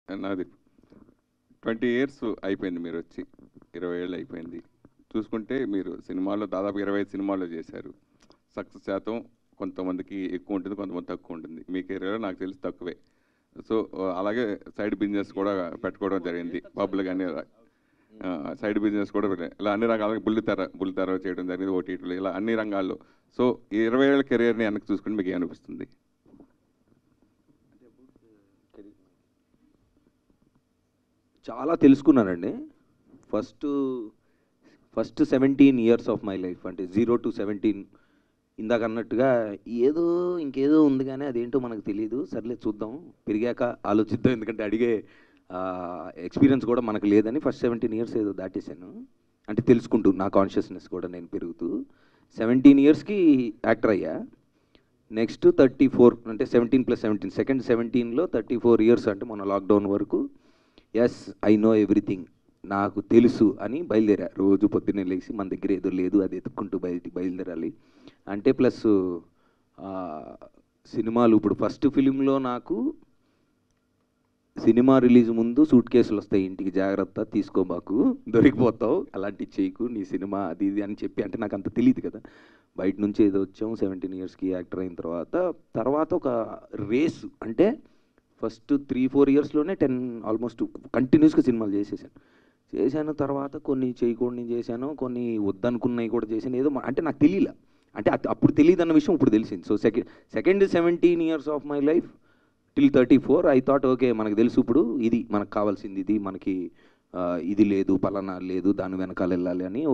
నాది 20 years అయిపోయింది మీరు వచ్చి, 20 ఏళ్ళు అయిపోయింది. చూసుకుంటే మీరు సినిమాలో దాదాపు 25 సినిమాల్లో చేశారు. సక్సెస్ శాతం కొంతమందికి ఎక్కువ ఉంటుంది, కొంతమంది తక్కువ ఉంటుంది. మీ కెరీర్లో నాకు తెలిసి తక్కువే. సో అలాగే సైడ్ బిజినెస్ కూడా పెట్టుకోవడం జరిగింది. పబ్లు కానీ సైడ్ బిజినెస్ కూడా ఇలా అన్ని రంగాలకి బుల్లితెర చేయడం జరిగింది, ఓటీటీలు, ఇలా అన్ని రంగాల్లో. సో 20 ఏళ్ళ కెరీర్ని వెనక్కి చూసుకుని మీకు ఏమనిపిస్తుంది? చాలా తెలుసుకున్నానండి. First 17 years of my life, అంటే 0 to 17, ఇందాక అన్నట్టుగా ఇంకేదో ఉంది కానీ అదేంటో మనకు తెలియదు, సర్లే చూద్దాం, పెరిగాక ఆలోచిద్దాం, ఎందుకంటే అడిగే ఎక్స్పీరియన్స్ కూడా మనకు లేదని ఫస్ట్ 17 years ఏదో దాటేశాను. అంటే తెలుసుకుంటూ నా కాన్షియస్నెస్ కూడా నేను పెరుగుతూ 17 yearsకి యాక్టర్ అయ్యా. నెక్స్ట్ 34, అంటే 17 + 17, సెకండ్ 17లో 34 years, అంటే మన లాక్డౌన్ వరకు ఎస్ ఐ నో ఎవ్రీథింగ్, నాకు తెలుసు అని బయలుదేరా. రోజు పొద్దున్నే లేచి మన దగ్గర ఏదో లేదు అది ఎత్తుక్కుంటూ బయలుదేరాలి అంటే. ప్లస్ సినిమాలు, ఇప్పుడు ఫస్ట్ ఫిలింలో నాకు సినిమా రిలీజ్ ముందు సూట్ కేసులు వస్తాయి ఇంటికి, జాగ్రత్త తీసుకోబాకు, దొరికిపోతావు, అలాంటివి చేయకు, నీ సినిమా అది ఇది అని చెప్పి, అంటే నాకు అంత తెలియదు కదా, బయట నుంచి ఏదో వచ్చాం. 17 yearsకి యాక్టర్ అయిన తర్వాత ఒక రేసు, అంటే ఫస్ట్ 3-4 yearsలోనే 10 ఆల్మోస్ట్ కంటిన్యూస్గా సినిమాలు చేశాను. తర్వాత కొన్ని చేయకూడని చేశాను, కొన్ని వద్దనుకున్నవి కూడా చేశాను. ఏదో అంటే నాకు తెలియలే, అంటే అప్పుడు తెలియదు అన్న విషయం ఇప్పుడు తెలిసింది. So second 17 years of my life till 34 I thought okay, మనకు తెలుసు ఇప్పుడు ఇది మనకు కావాల్సింది, ఇది మనకి ఇది లేదు, పలానా లేదు, దాని వెనకాల వెళ్ళాలి అని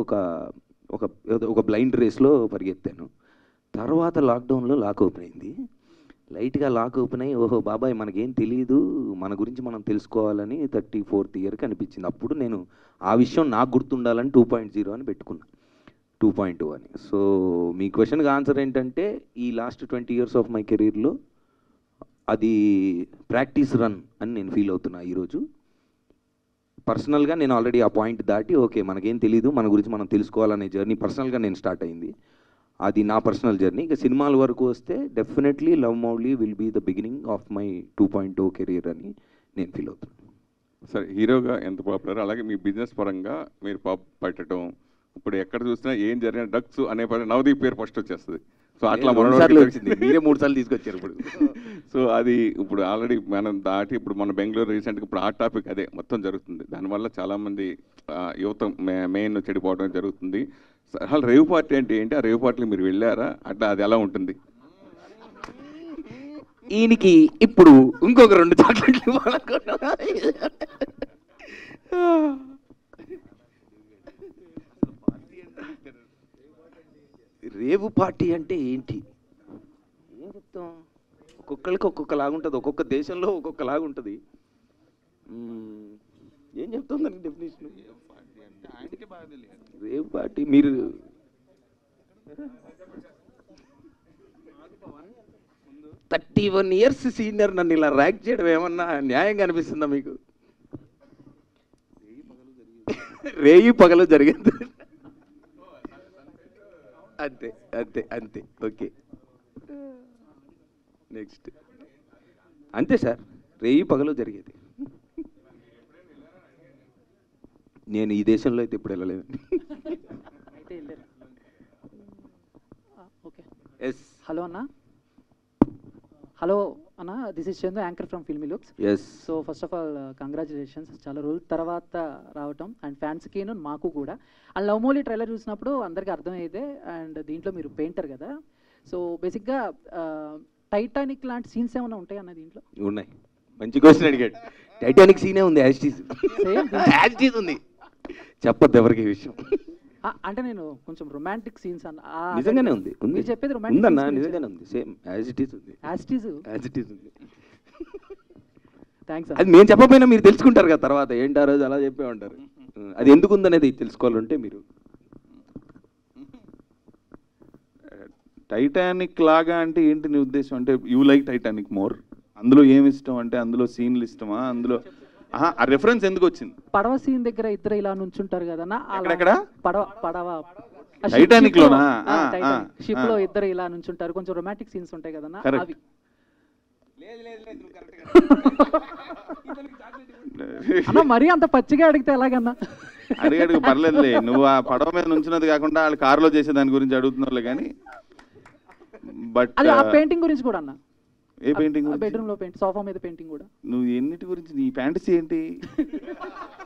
ఒక బ్లైండ్ రేస్లో పరిగెత్తాను. తర్వాత లాక్డౌన్లో లాక్ ఓపెన్ అయింది. లైట్గా లాక్ ఓపెన్ అయ్యి ఓహో బాబాయ్ మనకేం తెలియదు, మన గురించి మనం తెలుసుకోవాలని 34th yearకి అనిపించింది. అప్పుడు నేను ఆ విషయం నాకు గుర్తుండాలని 2.0 అని పెట్టుకున్నా, 2.2 అని. సో మీ క్వశ్చన్కి ఆన్సర్ ఏంటంటే, ఈ లాస్ట్ 20 years ఆఫ్ మై కెరీర్లో అది ప్రాక్టీస్ రన్ అని నేను ఫీల్ అవుతున్నా ఈరోజు. పర్సనల్గా నేను ఆల్రెడీ ఆ పాయింట్ దాటి ఓకే మనకేం తెలియదు, మన గురించి మనం తెలుసుకోవాలనే జర్నీ పర్సనల్గా నేను స్టార్ట్ అయింది. అది నా పర్సనల్ జర్నీ. ఇక సినిమాల వరకు వస్తే definitely love Mouli will be the beginning of my 2.0 career అని నేను ఫీల్ అవుతున్నాను. సరే, హీరోగా ఎంత పాపులర్, అలాగే మీ బిజినెస్ పరంగా మీరు పాప్ పెట్టడం, ఇప్పుడు ఎక్కడ చూసినా ఏం జరిగిన డ్రగ్స్ అనే నవదీప్ పేరు ఫస్ట్ వచ్చేస్తుంది. సో అట్లా మీరే 3 సార్లు తీసుకొచ్చారు ఇప్పుడు. సో అది ఇప్పుడు ఆల్రెడీ మనం దాటి ఇప్పుడు మన బెంగళూరు రీసెంట్గా ఇప్పుడు ఆ టాపిక్ అదే మొత్తం జరుగుతుంది. దానివల్ల చాలామంది యువత మెయిన్ చెడిపోవడం జరుగుతుంది. అసలు రేవ్ పార్టీ అంటే ఏంటి, ఆ రేవ్ పార్టీకి మీరు వెళ్ళారా, అట్లా అది ఎలా ఉంటుంది? ఈయనకి ఇప్పుడు ఇంకొక 2 చాక్లెట్లు ఇవ్వాలనుకున్నా. రేవు పార్టీ అంటే ఏంటి, ఏం చెప్తాం, ఒక్కొక్కరికి ఒక్కొక్కలాగుంటుంది, ఒక్కొక్క దేశంలో ఒక్కొక్కలాగుంటుంది. ఏం చెప్తాం దానికి డెఫినేషన్? రేవ్ పార్టీ మీరు 31 years సీనియర్ నన్ను ఇలా ర్యాంక్ చేయడం ఏమన్నా న్యాయంగా అనిపిస్తుందా మీకు? రేయి పగలు జరిగింది, అంతే అంతే అంతే. Okay next. అంతే సార్, రేయి పగలు జరిగేది. నేను ఈ దేశంలో అయితే ఇప్పుడు వెళ్ళలేదు. ఎస్. హలో అన్న. హలో అన్న, this is Chandu, anchor from filmy looks. Yes. So first of all congratulations, చాలా రోజుల తర్వాత రావటం, అండ్ ఫ్యాన్స్కి మాకు కూడా. అండ్ లవ్ మౌలి ట్రైలర్ చూసినప్పుడు అందరికీ అర్థమైతే, అండ్ దీంట్లో మీరు పెయింటర్ కదా, సో బేసిక్గా టైటానిక్ లాంటి సీన్స్ ఏమైనా ఉంటాయి అన్న దీంట్లో? ఉన్నాయి. మంచి క్వశ్చన్ అడిగాడు. టైటానిక్ సీనే ఉంది, యాజ్ ఉంది, చెప్పొద్దు ఎవరికి ఈ విషయం. అంటే నేను కొంచెం రొమాంటిక్ సీన్స్ అన్న. నిజంగానే ఉంది, ఉంది చెప్పేది రొమాంటిక్ ఉందన్న, నిజంగానే ఉంది, సేమ్ యాజ్ ఇట్ ఈస్ ఉంది. యాజ్ ఇట్ ఈస్ ఉంది. థ్యాంక్స్. అది నేను చెప్పకపోయినా మీరు తెలుసుకుంటారు కదా తర్వాత, ఏంటి ఆ రోజు అలా చెప్పే ఉంటారు. అది ఎందుకు ఉందనేది తెలుసుకోవాలంటే మీరు టైటానిక్ లాగా అంటే ఏంటి నీ ఉద్దేశం? అంటే యూ లైక్ టైటానిక్ మోర్, అందులో ఏమి ఇష్టం, అంటే అందులో సీన్లు ఇష్టమా, అందులో ఆ రెఫరెన్స్ ఎందుకు వచ్చింది? పడవ సీన్ దగ్గర ఇద్దరు ఇలా నుంచుంటారు కదన్నా, ఎక్కడ పడవ టైటానిక్ లోనా? షిప్ లో ఇద్దరు ఇలా నుంచుంటారు, కొంచెం రొమాంటిక్ సీన్స్ ఉంటాయి కదన్నా అవి. అన్న మరీ అంత పచ్చిగా అడిగితే ఎలాగన్నా? అడిగాడు పర్లేదులే, నువ్వు ఆ పడవ మీద నుంచినది కాకుండా వాళ్ళు కారులో చేసే దాని గురించి అడుగుతున్నావులే కానీ. బట్ అది ఆ పెయింటింగ్ గురించి కూడా అన్న. ఏ పెయింటింగ్? బెడ్రూమ్ లో పెయింట్, సోఫా మీద పెయింటింగ్ కూడా. నువ్వు ఎన్నిటి గురించి, నీ ఫ్యాంటసీ ఏంటి?